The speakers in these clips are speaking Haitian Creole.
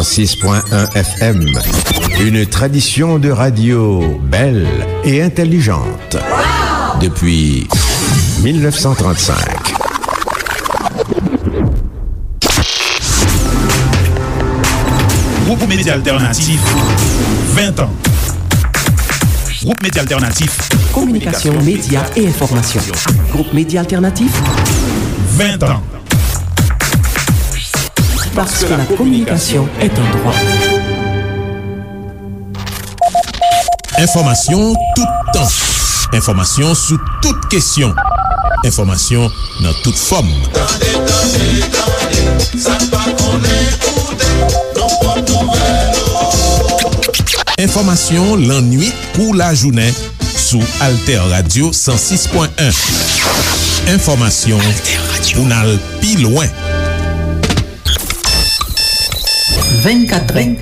106.1 FM. Une tradition de radio belle et intelligente. Depuis 1935. Groupe Média Alternatif, 20 ans. Groupe Média Alternatif. Communication, médias et information. Groupe Média Alternatif, 20 ans. Parce que la communication est un droit. Information tout temps. Information sous toutes questions. Information dans toute forme. Information l'ennui pour la journée sous Alter Radio 106.1. Information pour n'aller plus loin. 24 ans.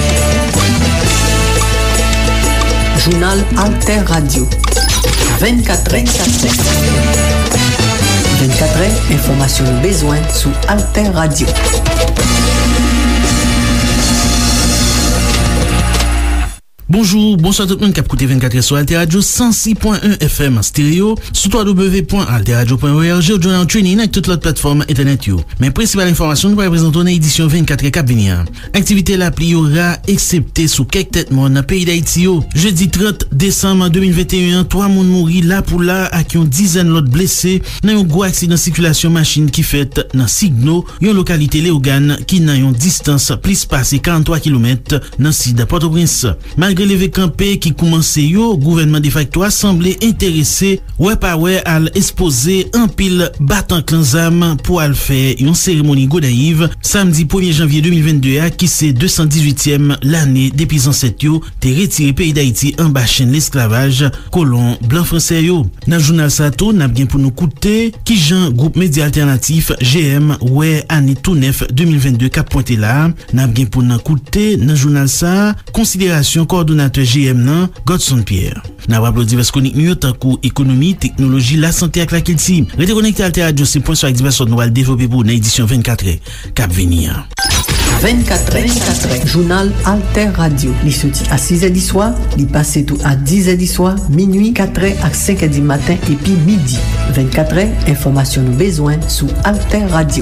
Journal Alter Radio. 24 ans. 24 ans, information besoin sous Alter Radio. Bonjour, bonsoir tout le monde qui a écouté 24 sur Alter Radio 106.1 FM en stéréo sur www.alterradio.org ou journal training avec toute l'autre plateforme internet yo. Mais principale information nous va représenter dans l'édition 24 cap venir. Activité l'appli aura excepté sous quelques têtes morts dans le pays d'Haïti yo. Jeudi 30 décembre 2021, 3 moun mouri là pour là ak yon dizaine l'autre blessé dans yon gros accident circulation machine qui fait dans Signo, yon localité Léogane qui nan yon distance plus passé 43 km dans sud Port-au-Prince. Malgré levé campé qui commençait yo, gouvernement de facto a semblé intéressé ouais pas ouais à exposer un pile battant clanzam pour al faire une cérémonie godaïve samedi 1er janvier 2022 qui c'est 218e l'année depuis ancêtre yo te retiré pays d'Haïti en bas chaîne l'esclavage colon blanc français yo. Dans journal ça tout n'a bien pour nous coûter qui Jean groupe Média Alternatif GM ouais année tout neuf 2022 cap pointé là n'a bien pour nous coûter dans journal ça considération coordonnateur GM nan, Godson Pierre. N'a pas divers chroniques mieux tant que économie, technologie, la santé avec la culture. Restez connecté à Alter Radio, c'est point sur la diversion nous allons développer pour une édition 24 cap venir. 24 ans, journal Alter Radio. Li sorti à 6h du soir, li passe tout à 10h du soir, minuit, 4h à 5h du matin et puis midi. 24 ans, information nous besoin sous Alter Radio.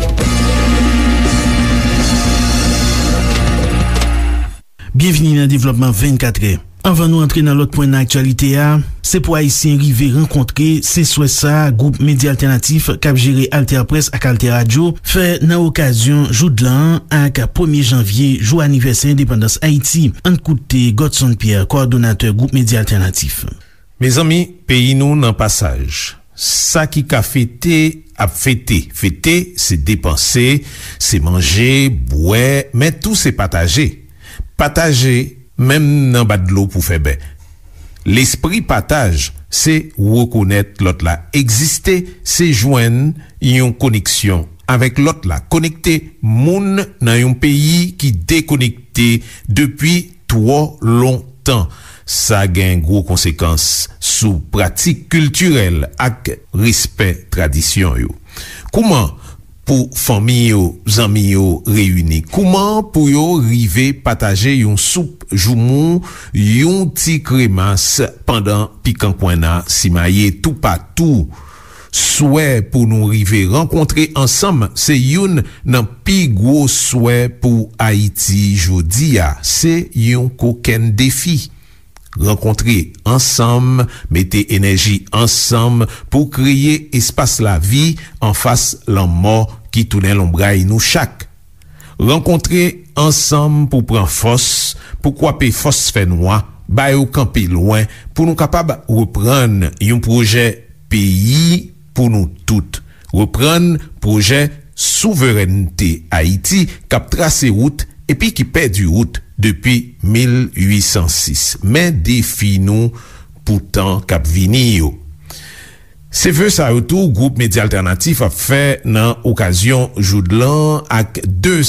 Bienvenue dans le développement 24. Avant nous entrer dans l'autre point d'actualité, c'est pour Haïtien rivé rencontrer, c'est soit ça, groupe Média Alternatif, cap géré Alter Presse ak Alter Radio, fait dans occasion jour de l'an ak 1er janvier, jour anniversaire indépendance Haïti. En côté Godson Pierre, coordonnateur groupe Média Alternatif. Mes amis, pays nous dans passage. Ça qui a fêté, a fêté. Fêter, c'est dépenser, c'est manger, boire, mais tout c'est partager. Partager, même dans bas de l'eau pour faire ben. L'esprit partage, c'est reconnaître l'autre là. Exister, c'est joindre une connexion avec l'autre là. Connecter moun dans un pays qui déconnecté depuis trop longtemps. Ça a une grosse conséquence sous pratique culturelle ak respect tradition yo. Comment pour famille yo, zami yo réunis? Comment pour yo rive partager yon soupe joumou, yon ti crémasse pendant piquant coina si maye tout partout? Souhait pour nous rive rencontrer ensemble, c'est yon nan pi gros souhait pour Haïti jodi a, c'est yon koken défi. Rencontrer ensemble, mettez énergie ensemble pour créer espace la vie en face la mort qui tourne l'ombraille nous chaque. Rencontrer ensemble pour prendre force, pour couper force fait noir, ba yo camper loin pour nous capable reprendre un projet pays pour nous toutes. Reprendre projet souveraineté Haïti cap tracer route et puis qui perd du route depuis 1806. Mais défi nous pourtant cap vini yo. C'est vœu ça retour groupe Média Alternatif a fait dans occasion jour de l'an ak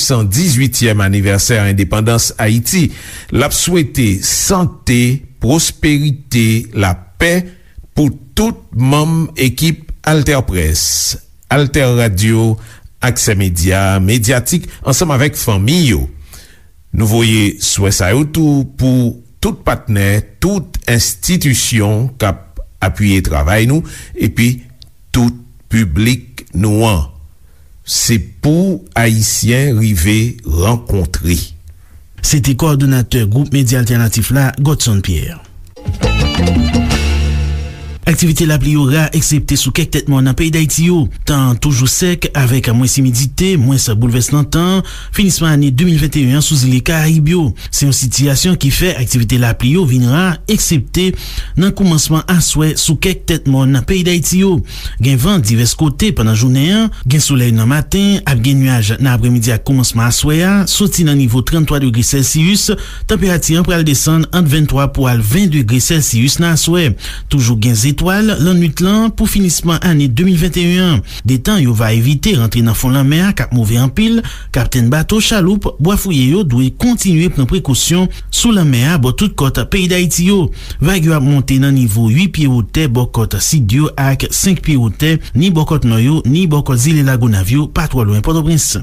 218e anniversaire indépendance Haïti. L'a souhaité santé, prospérité, la paix pour tout membre équipe Alter Presse, Alter Radio, Accès Média, médiatique ensemble avec famille yo. Nou voye souhait sa yo pou tout partenaire, tout institution kap appuye travay nou, epi tout publik nou an. Se pou Haitien rive renkontri. C'était coordonnateur Groupe Média Alternatif la, Godson Pierre. Aktivite la pli yora eksepte sou kek tetman nan peyi d'Haïti yo. Tan toujou sek avek mwen simidite, mwen sa bouleves nan tan, finisman ane 2021 sou zile Karibyo. Se yon sityasyon ki fe aktivite la pli yo vinra eksepte nan koumansman aswe sou kek tetman nan peyi d'Haïti yo. Gen van divers kote panan jounen, gen souley nan matin, ap gen nuaj nan apremidi ak koumansman aswe a, soti nan nivou 33°C, temperati an pral desan ant 23 pou al 20°C nan aswe. Toujou gen zet lan nuit lan pou finisman ane 2021. Detan yo va evite rentre nan fon lan mer kap mouve an pil, kapten bato chaloup boafouye yo dwe kontinue pren prekosyon sou lan mer bo tout kote peyi d'Haïti yo. Vag yo ap monte nan nivou 8 piye ou te bo kote Sidyo ak 5 piye ou te ni bo kote Noyo ni bo kote Zile Lagunavyo patro loin Port-au-Prince.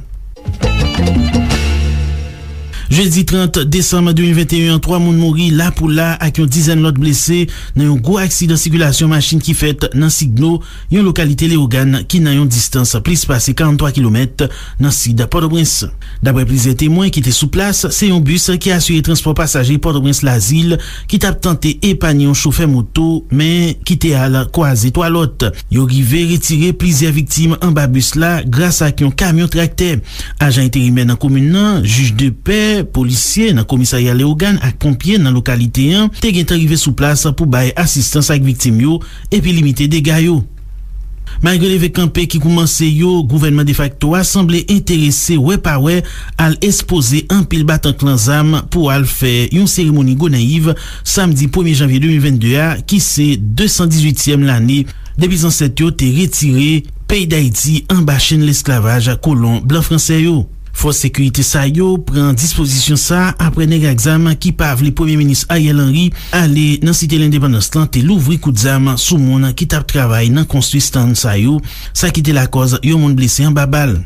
Jeudi 30 décembre 2021, 3 moun mouri la pou la ak yon dizaine lot blese nan yon gwo aksidant sirkulasyon machin ki fet nan Signo, yon lokalite Léogane ki nan yon distans plis pase 43 km nan sid Port-au-Prince. D'abre plize témoin ki te sou plas, se yon bus ki asyre transport passager Port-au-Prince l'Asile ki tap tante epanye yon chauffeur moto men ki te al kwaze toalot. Yo rive retire plize viktim an ba bus la grase ak yon kamyon trakte. Ajan intérimaire nan komune nan, juge de paix, polisye nan komisariya Léogane ak pompye nan lokalite an te gen t'arive sou plas pou baye asistans ak viktim yo epi limite degay yo. Malgré leve kampe ki koumanse yo, gouvernement de facto a semble interese we pa we al expose an pil batan klan zam pou al fe yon seremoni go naiv samedi 1er janvier 2022 a ki se 218e l'année depi zanset yo te retire peyi d'Haïti an ba chen l'esclavage kolon blan fransè yo. Force sécurité sa yo pren disposition sa apre neg exam ki pav li premier ministre Ariel Henry ale nan cité l'indépendance lan te louvri kou d'zam sou moun ki tap travay nan konstru stand sa yo, sa ki te la koz yon moun blese en babal.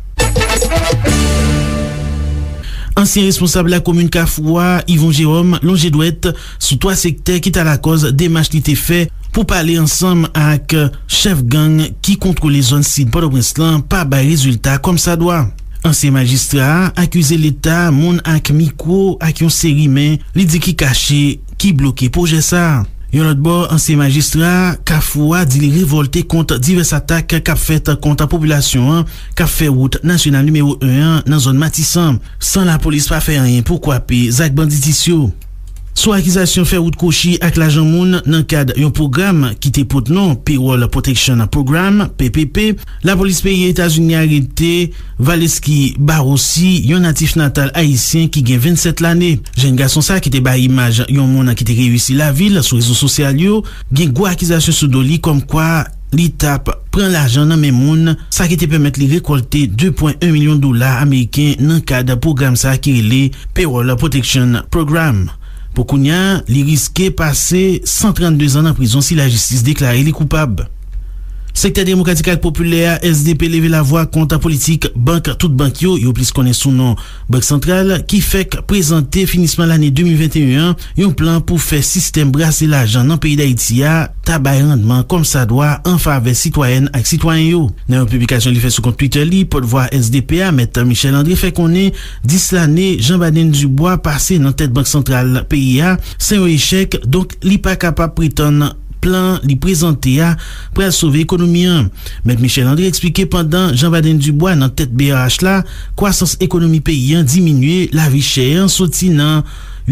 Ancien responsable la commune Kafoua, Yvon Jérôme, longe douette sous 3 secteurs ki ta la koz démarche li te fait pou pale ansam ak chef gang ki kontrole zone sid Port-au-Prince lan pa bay rezultat kom sa doa. Ancien magistrat akuse l'État moun ak mikro ak yon seri men li di ki kache ki bloke proje sa. Yon lot bo, ancien magistrat Kafoua di li revolte kont divers atak kap fet kont a populasyon kap fe route nasyonal numéro 1 nan zone Matissan. San la polis pa fe rien pou kwape zak banditisyo. Sou akizasyon fè route Kochi ak l'ajan moun nan kad yon program ki te pot non Payroll Protection Program, PPP, la polis peyi Etats-Unis arete Valeski Barossi, yon natif natal haïtien ki gen 27 l'année. Jen gason sa ki te ba imaj yon moun ki te reyusi la vil sou rezo sosyal yo, gen gwo akizasyon sou do li kom kwa li tap pren l'ajan nan men moun, sa ki te pemet li rekolte $2.1 milyon Ameriken nan kad program sa ki rele Payroll Protection Program. Pou kounya, li riske pase 132 an en prison si la justice deklare li koupab. Sekter Demokratikal Populaire SDP leve la voix konta politik bank tout bank yo plis konen sou non Bank Central ki fek prezante finisman l'année 2021 yon plan pou fe sistem brase l'ajan nan peyi d'Haïti ya tabay rendement kom sa doa en fave citoyen ak citoyen yo. Nan yon publikasyon li fe sou kont Twitter li, porte-voix SDP a Met Michel André fe konen 10 l'année Jean-Baden Dubois pase nan tèt Bank Central peyi ya, se yon échec donk li pa kapap priton plan li prezante ya pou al sauve ekonomi an. Met Michel André explike pendant Jean-Baden Dubois nan tèt BRH la, kwasans ekonomi peyi an diminue, la vi chè an soti nan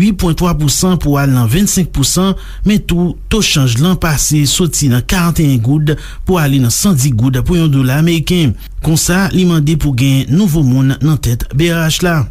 8.3% pou al nan 25%, men tou chanj lan pase soti nan 41 goud pou ale nan 110 goud pou $1 Ameriken. Kon sa, li mande pou gen nouvo moun nan tèt BRH la.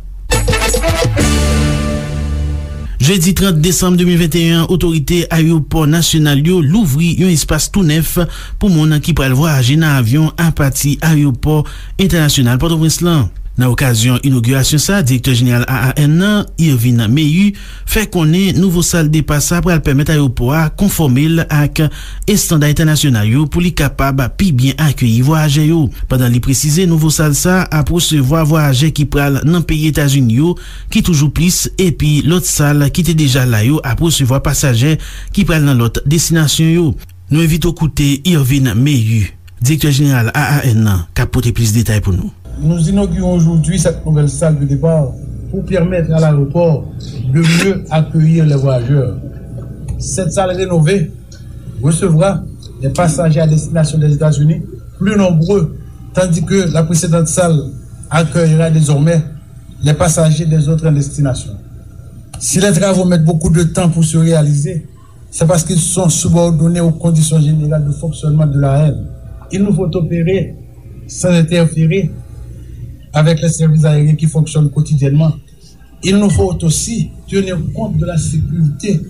Jeudi 30 décembre 2021, autorité aéroport national yo louvri yon espace tout neuf pou moun ki pral voyaje nan avyon a pati aéroport international Port-au-Prince lan. Nan okasyon inaugurasyon sa, direkteur général AAN, Irvin Meyu, fè konen nouvo sal depasa pral permet aéroport konformel ak estanda internasyonal yo pou li kapab pi bien akyeyi voyaje yo. Padan li precize, nouvo sal sa a prosevoa voyaje ki pral nan peyi Etats-Unis yo ki toujou plis, epi lot sal ki te deja la yo a prosevoa pasaje ki pral nan lot destinasyon yo. Nou evite koute Irvin Meyu, direkteur général AAN, kapote plus detay pou nou. Nous inaugurons aujourd'hui cette nouvelle salle de départ pour permettre à l'aéroport de mieux accueillir les voyageurs. Cette salle rénovée recevra les passagers à destination des États-Unis plus nombreux, tandis que la précédente salle accueillera désormais les passagers des autres destinations. Si les travaux mettent beaucoup de temps pour se réaliser, c'est parce qu'ils sont subordonnés aux conditions générales de fonctionnement de l'AN. Il nous faut opérer sans interférer avec les services aériens qui fonctionnent quotidiennement. Il nous faut aussi tenir compte de la sécurité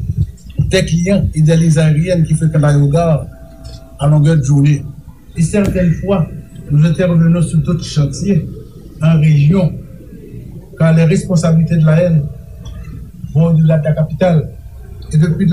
des clients et des lignes aériennes qui fréquentent l'aérogare à longueur de journée. Et certaines fois, nous intervenons sur d'autres chantiers en région, car les responsabilités de la haine vont au-delà de la capitale. Et depuis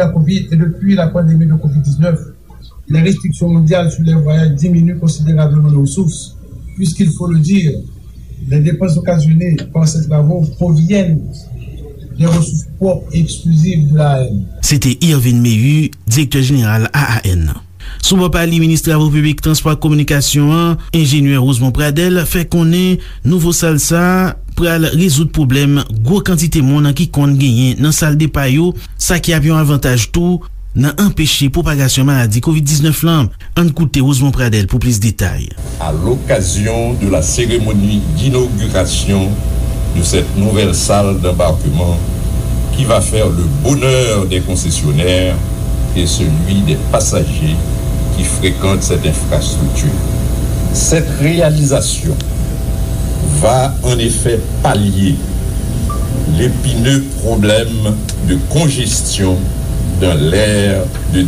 la pandémie de Covid-19, les restrictions mondiales sur les voyages diminuent considérablement nos ressources, puisqu'il faut le dire, les dépenses occasionnées par ces travaux proviennent des ressources propres et exclusives de l'AN. C'était Irvin Meyu, directeur général AAN. Soubou pali, ministre Travaux Publics, Transport, Communication, ingénieur Rosemont Pradel, fait konnen nouveau sal sa pral résoudre problème gros quantité moun ki kon genyen nan sal de payo, sa ki avyon avantage tout nan empêcher propagation maladie COVID-19 lan. An koute Rosemont Pradel pour plus détails. À l'occasion de la cérémonie d'inauguration de cette nouvelle salle d'embarquement qui va faire le bonheur des concessionnaires et celui des passagers qui fréquentent cette infrastructure. Cette réalisation va en effet pallier l'épineux problème de congestion dans l'aire de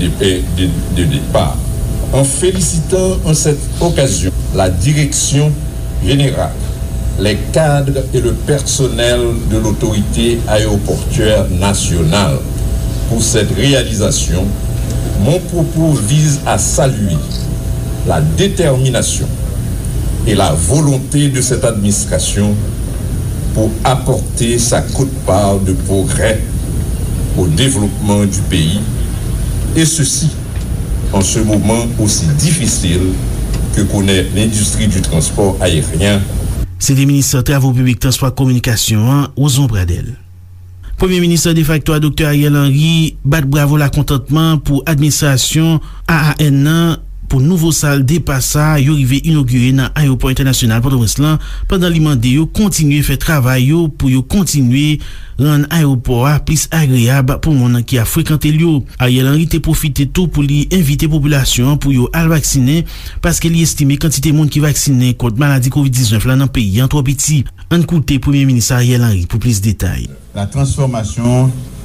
départ. En félicitant en cette occasion la direction générale, les cadres et le personnel de l'autorité aéroportuaire nationale pour cette réalisation, mon propos vise à saluer la détermination et la volonté de cette administration pour apporter sa quote-part de progrès au développement du pays, et ceci en ce moment aussi difficile que connaît l'industrie du transport aérien. C'est le ministre Travaux Publics, Transport, Communication, Rosemont Pradel. Premier ministre de facto, Dr. Ariel Henry, bat bravo la contentement pour administration AAN pour nouveau salle dépassa yo rive inauguré nan aéroport international Port-au-Prince pendant li mande yo continuer fait travail yo pour yo continuer rendre aéroport plus agréable pour moun qui a fréquenté yo. Ariel Henry te profité tout pour li inviter population pour yo al vacciner parce que li estime quantité moun qui vacciné contre maladie COVID-19 là dans pays en trop petit. En côté Premier ministre Ariel Henry pour plus de détails. La transformation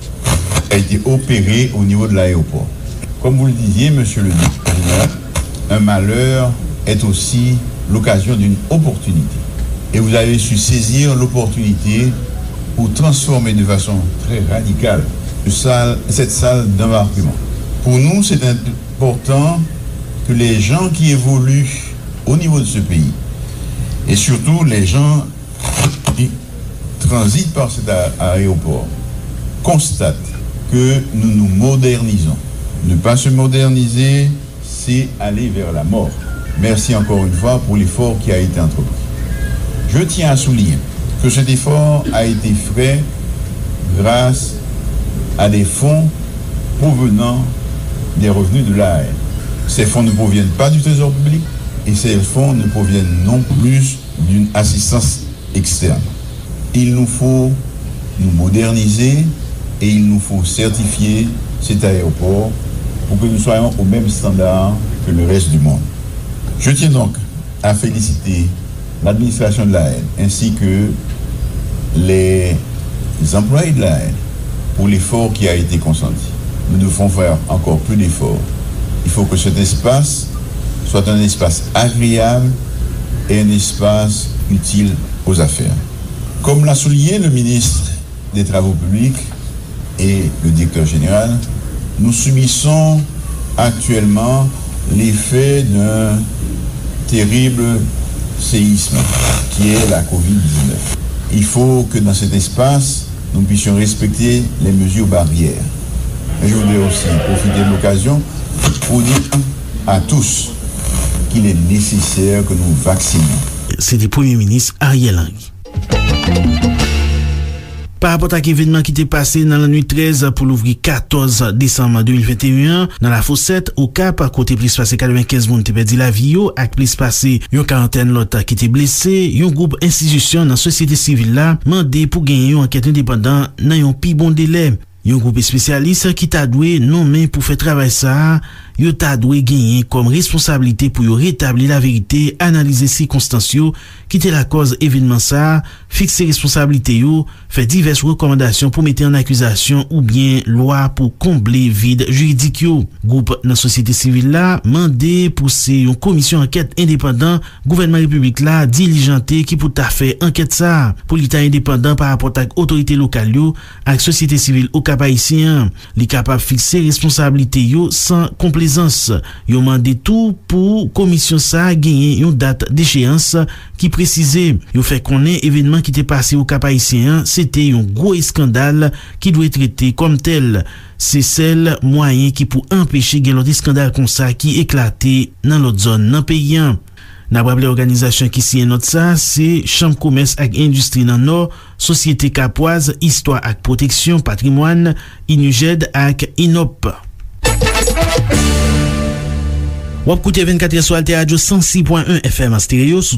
a été opérée au niveau de l'aéroport. Comme vous le disiez, monsieur le président, un malheur est aussi l'occasion d'une opportunité. Et vous avez su saisir l'opportunité pour transformer de façon très radicale cette salle d'embarquement. Pour nous, c'est important que les gens qui évoluent au niveau de ce pays, et surtout les gens qui transitent par cet aéroport, constatent que nous nous modernisons. Ne pas se moderniser, c'est aller vers la mort. Merci encore une fois pour l'effort qui a été entrepris. Je tiens à souligner que cet effort a été fait grâce à des fonds provenant des revenus de l'AN. Ces fonds ne proviennent pas du Trésor public et ces fonds ne proviennent non plus d'une assistance externe. Il nous faut nous moderniser et il nous faut certifier cet aéroport pour que nous soyons au même standard que le reste du monde. Je tiens donc à féliciter l'administration de l'AN ainsi que les employés de l'AN pour l'effort qui a été consenti. Nous devons faire encore plus d'efforts. Il faut que cet espace soit un espace agréable et un espace utile aux affaires. Comme l'a souligné le ministre des Travaux publics et le directeur général, nous subissons actuellement l'effet d'un terrible séisme qui est la COVID-19. Il faut que dans cet espace, nous puissions respecter les mesures barrières. Et je voudrais aussi profiter de l'occasion pour dire à tous qu'il est nécessaire que nous vaccinions. C'est le Premier ministre Ariel Henry. Par rapport ak événement qui t'est passé dans la nuit 13 pour l'ouvrir 14 décembre 2021, dans la Fossette, au Cap, côté plus passé 95 moun te perdi la vie yo, ak plus passé yon quarantaine lot qui t'est blessé, yon groupe institution dans société civile là, mandé pour gagner yon enquête indépendant nan yon pi bon délai. Yon groupe spécialiste qui t'a doué nommé pour faire travail ça, yo t'a doué gagner comme responsabilité pour yo rétablir la vérité, analyser circonstances yo, quitter la cause événement ça, fixer responsabilité yo, faire diverses recommandations pour mettre en accusation ou bien loi pour combler vide juridique yo. Groupe dans société civile là, mandé pousser une commission enquête indépendant, gouvernement république là, diligenté qui pour ta faire enquête ça, pour l'état indépendant par rapport à autorité locale yo, avec société civile au Cap haïtien, li capable fixer responsabilité yo sans complaisance. Yo mandé tout pour commission ça gagner une date d'échéance qui précisait. Yo fait connaître événement qui était passé au Cap haïtien, c'était un gros scandale qui doit être traité comme tel. C'est celle moyen qui pour empêcher gen l'autre scandale comme ça qui éclaté dans l'autre zone dans pays. N'a pas les organisations qui signent notre ça, c'est Chambre Commerce ak Industrie dans Nord, Société Capoise, Histoire ak Protection, Patrimoine, Inuged ak Inop. Wap koute 24 sur Alter Radio 106.1 FM en stéréo sous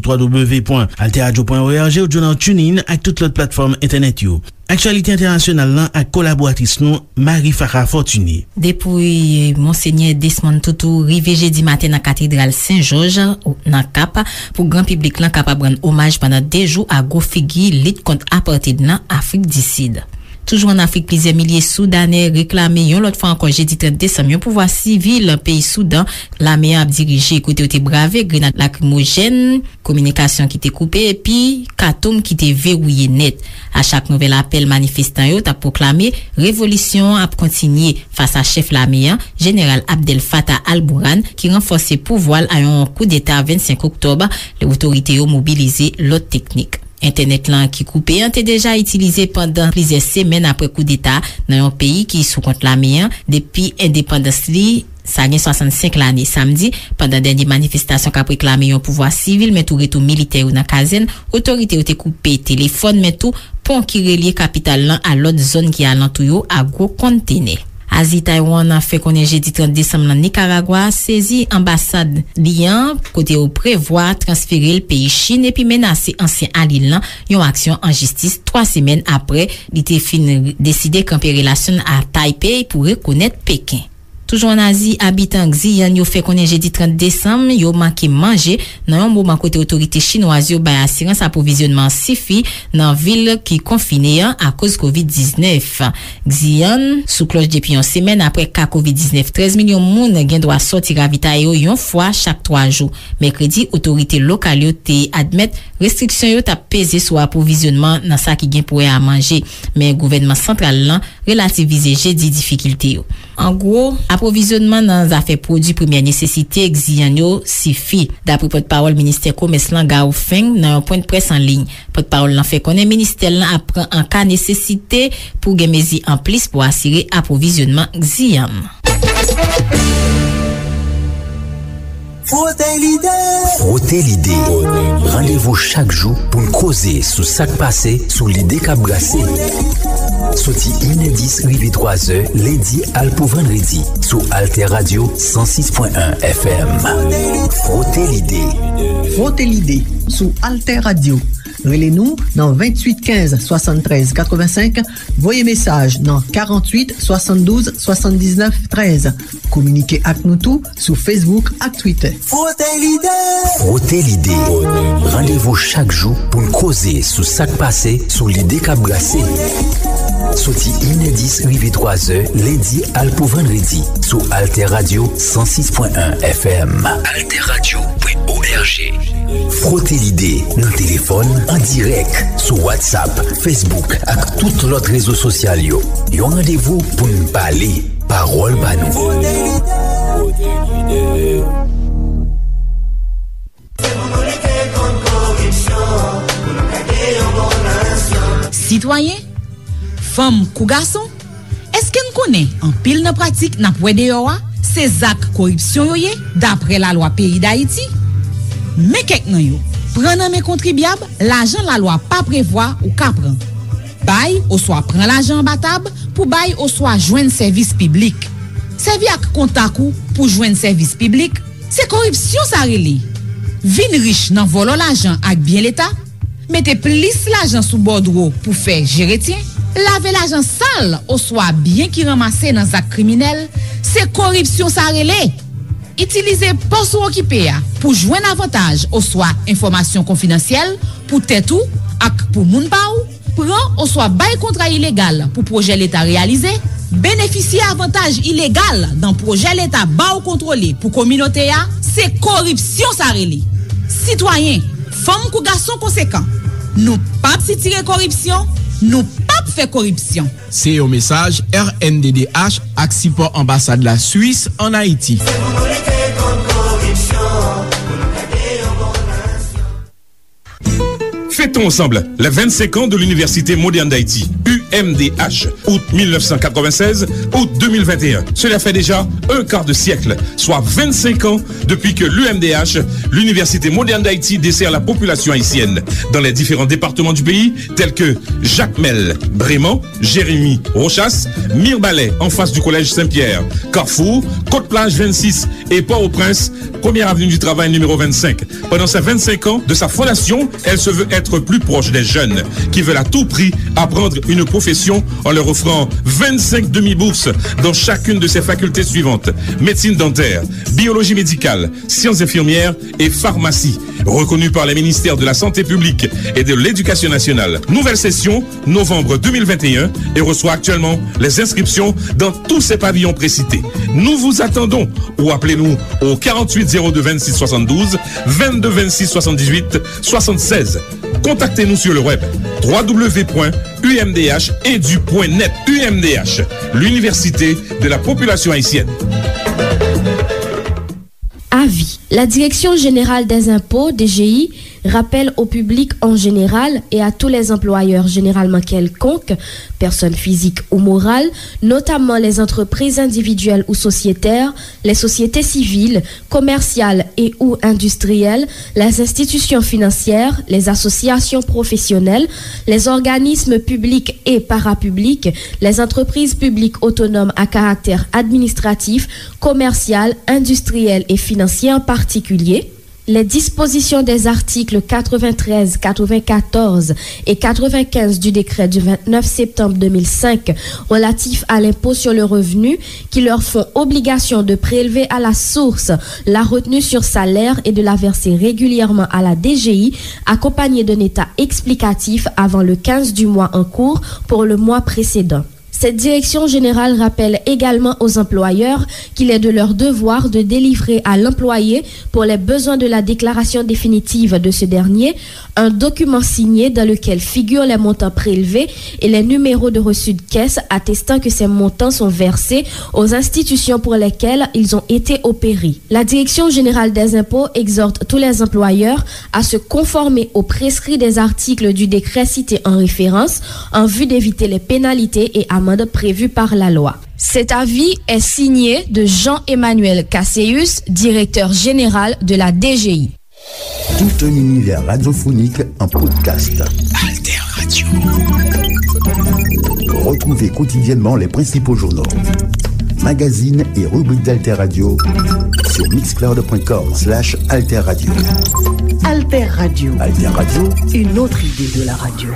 www.alterradio.org ou journal TuneIn ak toute l'autre plateforme internet yo. Actualité internationale lan ak collaboratrice nou Marie-Farah Fortuny. Depuis Monseigneur Desmond Tutu rive jeudi matin dans cathédrale Saint-Georges dans Cap pour grand public lan capable rendre hommage pendant 2 jours à gros figure lutte contre apartheid dans Afrique du Sud. Toujours en Afrique, plusieurs milliers Soudanais réclament yon l'autre fois encore jeudi 30 décembre yon pouvoir civil pays Soudan. L'armée a dirigé côté ou te bravé grenade lacrymogène, communication qui te coupé et puis Khartoum qui te verrouillé net. À chaque nouvel appel manifestant yo t'a proclamé révolution a continuer face à chef l'armée général Abdel Fattah al-Burhan qui renforce pouvoir à un coup d'état 25 octobre. Les autorités yo mobilisé l'autre technique. Internet là qui coupé a été déjà utilisé pendant plusieurs semaines après coup d'état dans un pays qui sous contre l'armée depuis indépendance li ça gagne 65 l'année samedi pendant dernière manifestation qu'a réclamé un pouvoir civil mais tout retour militaire ou dans caserne autorité ont coupé téléphone mais tout pont qui relie capitale là à l'autre zone qui alentour à gros conteneur. Asie Taïwan a fait connaître jeudi 30 décembre dans Nicaragua saisi ambassade liant côté au prévoir transférer le pays Chine et puis menacer ancien allié là une action en justice 3 semaines après il était fin décidé camper relation à Taipei pour reconnaître Pékin. Toujours en Asie, habitant Xi'an yo fait connaître jeudi 30 décembre, yo manqué manger dans un moment côté autorité chinoise yo bay assurance approvisionnement sifi dans ville qui confiné à cause COVID-19. Xi'an sous cloche depuis une semaine après cas COVID-19, 13 millions moun gen droit sortir ravitailler yo une fois chaque 3 jours. Mercredi, autorité locale yo te admet restriction yo t'a pesé sur approvisionnement dans ça qui gen pour à manger, mais gouvernement central là relativisé jeudi difficulté yo. En gros, approvisionnement dans affaires produits première nécessité Xi'an yo sifi. D'après porte-parole ministère commerce lan Gao Feng dans un point de presse en ligne. Porte-parole lan fait connaître ministère lan apprend en cas nécessité pour gen mezi en plus pour assurer approvisionnement Xi'an. Frottez l'idée. Rendez-vous chaque jour pour nous causer sous sac passé, sous l'idée qu'a brassé. Soti inédit rive 3h, lundi al pour vendredi, sous Alter Radio 106.1 FM. Frottez l'idée. Frottez l'idée, sous Alter Radio. Relez-nous dans 28 15 73 85. Voyez message dans 48 72 79 13. Communiquez avec nous tout sur Facebook et Twitter. Frottez l'idée. Frottez l'idée. Rendez-vous chaque jour pour nous causer sous sac passé, sous l'idée qu'a brassé. Soti inedis rive 3e, ledi al pou vendredi, sou Alter Radio 106.1 FM. Alter Radio.org. Frote l'idee nan telefon, an direk, sou WhatsApp, Facebook, ak tout lot rezo sosyal yo. Yo rendez-vous pou n'pale, parol banou. Frote l'idee. Citoyen, femme kou garçon, eske n konen an pil nan pratik nan pwede yo a, se zak koripsyon yo ye, dapre la loi peyi d'Haïti? Men kek nan yo, pren nan men kontribyab, l'ajan la loi pa prevoa ou ka pran. Bay, ou swa pran l'ajan batab, pou bay ou swa jwen servis piblik. Servi ak kontakou pou jwen servis piblik, se koripsyon sa rele. Vin riche nan volo l'ajan ak bien l'Etat, mette plis l'ajan sou bordro pou fè jiretien, lave l'ajan sal ou swa bien ki ramase nan zak kriminel, se koripsyon sa rele. Itilize pos ou okipe ya pou jwen avantaj ou swa informasyon konfinansyel pou tetou ak pou moun pa ou, pran ou swa bay kontra ilegal pou proje l'Etat realize, beneficie avantaj ilegal dan proje l'Etat ba ou kontrole pou kominote ya, se koripsyon sa rele. Citoyen, femme kou garçon konsekant, nou pap si tire koripsyon, nou pap fè koripsyon. Se yo mesaj RNDDH ak Sipo ambassade la Suisse en Haïti. Fêtons ensemble les 25 ans de l'Université moderne d'Haïti, UMDH, août 1996, août 2021. Cela fait déjà un quart de siècle, soit 25 ans depuis que l'UMDH, l'Université moderne d'Haïti, dessert la population haïtienne dans les différents départements du pays, tels que Jacmel, Brémont, Jérémy, Rochas, Mirbalais, en face du collège Saint-Pierre, Carrefour, Côte-Plage 26 et Port-au-Prince, première avenue du Travail numéro 25. Pendant ces 25 ans de sa fondation, elle se veut être plus proche des jeunes qui veulent à tout prix apprendre une profession en leur offrant 25 demi-bourses dans chacune de ses facultés suivantes: médecine dentaire, biologie médicale, sciences infirmières et pharmacie, reconnue par les ministères de la Santé publique et de l'Éducation nationale. Nouvelle session, novembre 2021, et reçoit actuellement les inscriptions dans tous ces pavillons précités. Nous vous attendons ou appelez-nous au 48 02 26 72 22 26 78 76. Contactez-nous sur le web www.umdh.edu.net. UMDH, l'université de la population haïtienne. Avis. La Direction Générale des Impôts, DGI, rappelle au public en général et à tous les employeurs généralement quelconques, personnes physiques ou morales, notamment les entreprises individuelles ou sociétaires, les sociétés civiles, commerciales et ou industrielles, les institutions financières, les associations professionnelles, les organismes publics et parapublics, les entreprises publiques autonomes à caractère administratif, commercial, industriel et financier en particulier. Les dispositions des articles 93, 94 et 95 du décret du 29 septembre 2005 relatifs à l'impôt sur le revenu qui leur font obligation de prélever à la source la retenue sur salaire et de la verser régulièrement à la DGI accompagnée d'un état explicatif avant le 15 du mois en cours pour le mois précédent. Cette direction générale rappelle également aux employeurs qu'il est de leur devoir de délivrer à l'employé, pour les besoins de la déclaration définitive de ce dernier, un document signé dans lequel figurent les montants prélevés et les numéros de reçus de caisse attestant que ces montants sont versés aux institutions pour lesquelles ils ont été opérés. La direction générale des impôts exhorte tous les employeurs à se conformer aux prescrits des articles du décret cité en référence en vue d'éviter les pénalités et amendes prévues par la loi. Cet avis est signé de Jean-Emmanuel Casséus, directeur général de la DGI. Tout un univers radiophonique en podcast. Alter Radio. Retrouvez quotidiennement les principaux journaux, magazines et rubriques d'Alter Radio sur mixcloud.com/Alter Radio. Alter Radio. Alter Radio, une autre idée de la radio.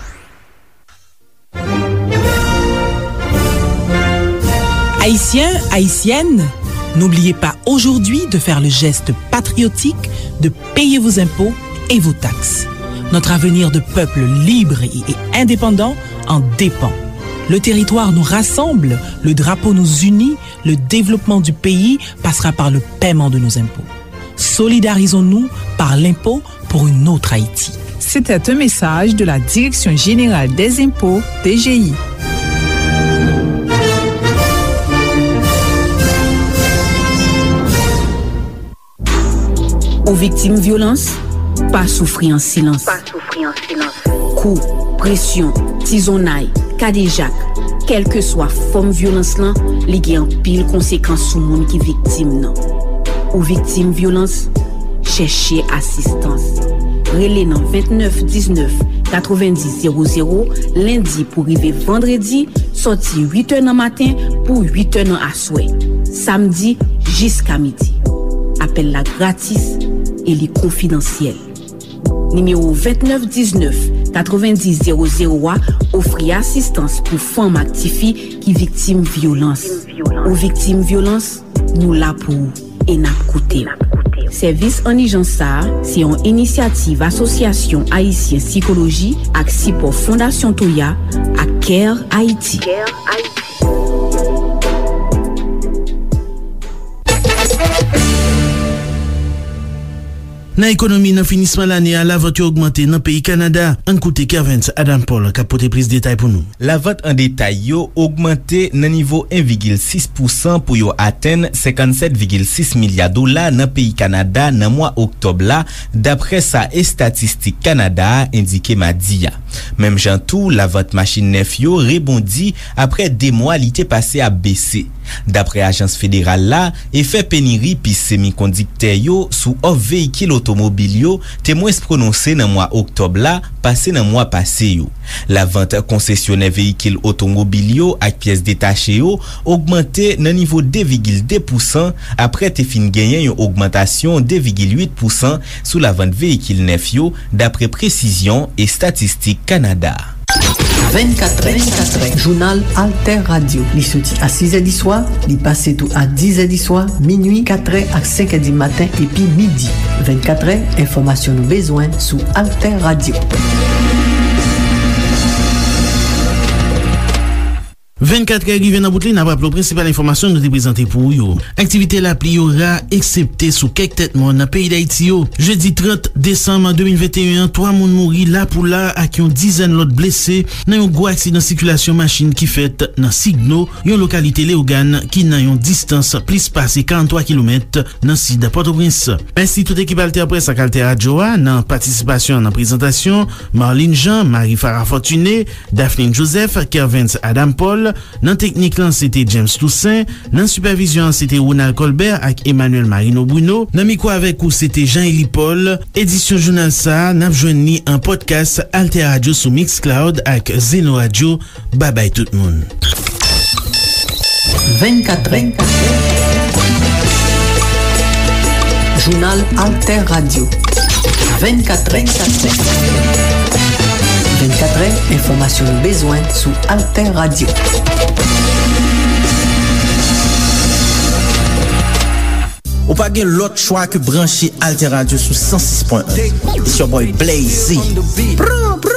Haïtiens, haïtiennes, n'oubliez pas aujourd'hui de faire le geste patriotique de payer vos impôts et vos taxes. Notre avenir de peuple libre et indépendant en dépend. Le territoire nous rassemble, le drapeau nous unit, le développement du pays passera par le paiement de nos impôts. Solidarisons-nous par l'impôt pour une autre Haïti. C'était un message de la Direction Générale des Impôts, DGI. Aux victimes violences, pas souffrir en silence. Coups, pression, tisonnaille, kadejak, quel que soit forme violence lan, li gen pile conséquence sou moun ki victime nan. Ou victime violence, cherchez assistance. Relé nan 29 19 90 00, lundi pour rive vendredi, sorti 8h nan matin pour 8h nan aswe. Samedi jusqu'à midi. Appel la gratis et li confidentiel. Numéro 29 19 90 00 offri assistance pour femmes actifi qui victime violence. Ou victime violence, nous la pour et n'a coûté. Service Anijansa, c'est une initiative Association Haïtien Psychologie ak Sipo Fondation Toya ak Care Haïti. Nan ekonomi nan finisman l'année la vente yo augmente nan peyi Kanada. An koute Kervance Adam Paul ka pote plis detay pou nou. La vente en detay yo augmente nan nivou 1,6% pou yo atteindre 57,6 milyard dollars nan peyi Kanada nan mwa oktob la, dapre sa Statistique Canada indike madiya. Mem jantou, la vente machine neuf yo rebondi apre de mwa li te pase a bese. Dapre Agence Fédérale la, effet pénurie pi semikondikter yo sou off veikil otomobil yo te mwes prononse nan mwa oktob la pase nan mwa pase yo. La vente koncesyonè veikil otomobil yo ak piyes detache yo augmente nan nivou 2,2% apre te fin genyen yon augmentasyon 2,8% sou la vente veikil neuf yo dapre Précision et Statistique Canada. 24è, Jounal Alter Radio. Li soti a 6è di soir, li pase tou a 10è di soir, minuit, 4è ak 5è di matin, epi midi. 24è, informasyon nou bezwen sou Alter Radio. 24è rive nan bout li nan wap lo prinsipal informasyon nou te prezante pou yo. Aktivite la pli yo ra eksepte sou kek tet moun nan peyi d'Haïti yo. Jeudi 30 Desembre 2021, 3 moun mouri la pou la ak yon dizen lot blese nan yon gwo aksidant sirkulasyon machin ki fet nan Signo, yon lokalite Léogane ki nan yon distans plis pase 43 km nan sida Port-au-Prince. Mersi tout ekip Alter Presse ak Alter Radio nan participasyon nan prezentasyon Marlene Jean, Marie Farah Fortuné, Daphne Joseph, Kervance Adam Paul. Nan teknik lan c'était James Toussaint, nan supervision c'était Ronald Colbert ak Emmanuel Marino Bruno, nan mikro avek ou c'était Jean-Élie Paul. Edisyon Jounal Sa nan jwen ni an podcast Alter Radio sou Mixcloud ak Zeno Radio. Bye bye tout moun. 24è Jounal Alter Radio. 24è 24è, informasyon nou bezwen sou Alter Radio. Ou pa gen lot chwa ke branche Alter Radio sou 106.1. It's your boy Blazy.